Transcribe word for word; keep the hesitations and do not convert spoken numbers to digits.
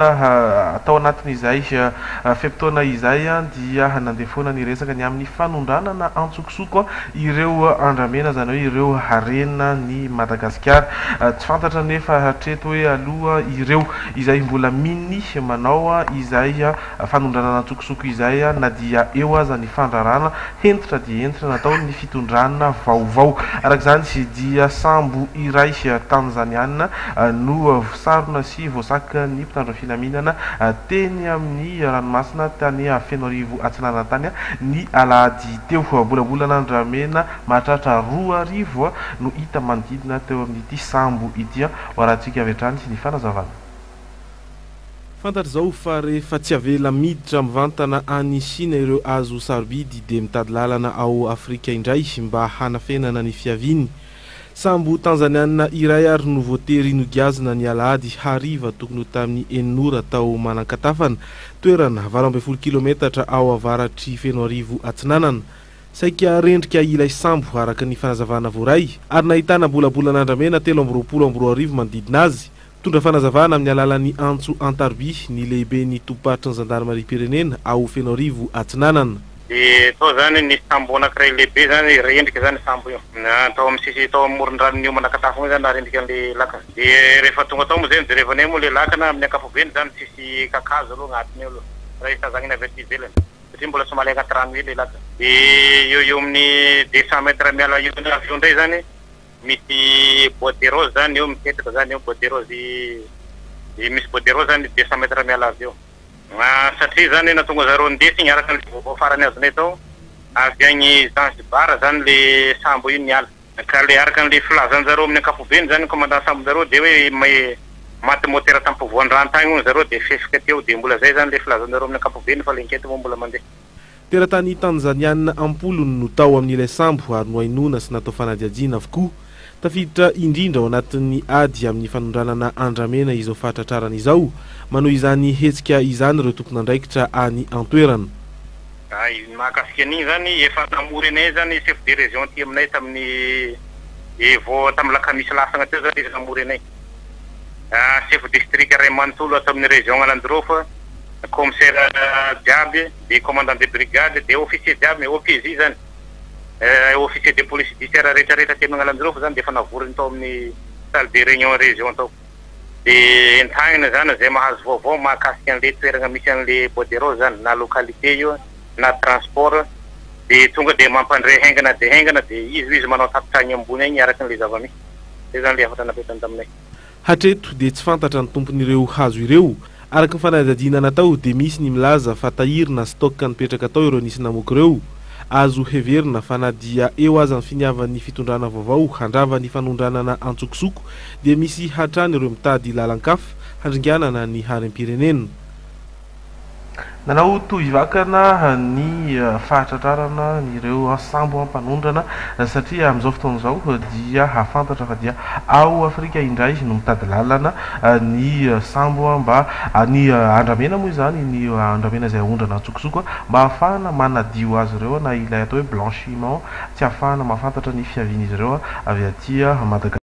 atao anatin'izay fempotoana izay dia nandefoana ny resaka ny amin'ny fanondranana antsokosoko ireo andramena zany hoe ireo harena ny Madagasikara. Tsy fantatra nefa hatreto hoe aloha ireo izay mbola mini manao izay fanondranana antsokosoko izay na dia eo aza ny fandrarana entitra dia entitra natao ny fitondrana vaovao. Arak'izany sy dia sambo iray tanzaniana no sarona sy voasaka ny mpitandro filaminana teny amin'ny ranomasina tany Fenoarivo Atsinanana tany ny alahady teo. Bolabolana andramena mahatratra roa arivo no hita manodidina teo amin'ity sambo ity. Horahantsika avy hatrany sy ny fanazavana. Fantatra zao fa rehefa tsy avela miditra mivantana any Chine ireo azo sarobidy dia mitady lalana ao Afrika indray mba hanafenana ny fiaviny. Sambo tanzaniana iray ary no voatery nogazina ny alahady hariva tokony ho tamin'ny eninora tao Manankatafana, toerana valo ambin'ny folo kilometatra ao avaratry Fenoarivo Atsinanana. Saika rendrika ilay sambo araka ny fanazavana voaray ary nahitana bolabolana andramena telo amby roapolo amby roa arivo manodidina azy. Tondra fanazavana amin'ny alalan'ny antso Antarby ny lehibe ny tompatry ny zandarmariam-pirenena ao Fenoarivo Atsinanana. De to zany ny sambo anankiray lehibe zany rendrika zany sambo io atao amin'ny sisy tao amin'ny moron-dranon'io Manankatafana zany narendrika an'le lakana. De rehefa tonga tao moa zany de rehefa ne moa le lakana amin'ny ankapobeny zany sisy kakazo aloha agnatiny eo aloha raha hitazanina avy aty ivelany satria mbola somary agnaty rano ely lakana. De eo eo amin'ny deux cent mètres miala io ny avion ndray zany misy bois de rose zany eo mipetaka zany eo bois de rose misy bois de rose zany deux cent mètres miala avy eo. Satria zany na tonga zareo ndesy araka ny vaovao farany azonay tao avy agny Zanzibar zany le sambo io niala ka le araka an'le filazany zareo amin'ny ankapobeny zany commandant sambo zareo de hoe may maty motera tampovoan-drano tagny hono zareo de fefika teo de mbola zay zany le filazany zareo amin'ny ankapobeny fa le enkety moa mbola mandeha. Teratany tanzaniana ampolony no tao amin'ilay sambo ary no hainona sy natao fanadiadiana avokoa. Tafiditra indrindra ao anatin'ny ady amin'ny fanondranana andramena izao fahatratrarana izao, manoho izany hetsika izany ireo tompon'andraikitra any antoerana. Mahakasika an'igny zany efa namory anay zany chef de région ty aminay tamin'ny vao tamin'ny lakamisy lasagna teo zany izy namory anay. Chef district Ray Manontolo ato amin'ny région Alandrofa, commissaire jiaby, de commandant de brigade, de officier jiaby, O P J zany. Officier de police judiciaire rehetra rehetra teny Alandrofa zany de efa navorony tao amin'ny salle de réunion région tao. De entagna zany zay mahazo vaovao mahakasika an'le toerana misy an'le bois de rose zany na localité io na transport de tonga de mampandray haingana de haingana de izy izy manao tapitragny ambony agny araka an'le zavamisy. Zay zany le afatra napetany taminay. Hatreto de tsy fantatra ny tompon'ireo hazo ireo. Araka ny fanadadiana natao de misy ny milaza fa tahirina stock nipetraka tao ireo nisy namoky ireo. Azo heverina fa na dia eo aza ny finiavan'ny fitondrana vaovao handrava ny fanondranana antsokosoko dia misy hatrany ireo mitady lalan-kafa handringanana ny harem-pirenena. Nanao toy vakana ny fahatratrarana ireo sambo ampanondrana satria amin'izao fotoana izao dia hafantatra fa dia ao Afrika indray no mitady lalana ny sambo mba ny andramena moa izany ny andramena izay ondrana antsokosoko mba hahafahana manadio azy ireo na ilay atao hoe blanchiment tsy hahafahana mahafantatra ny fiavian'izy ireo avy aty Madagasikara.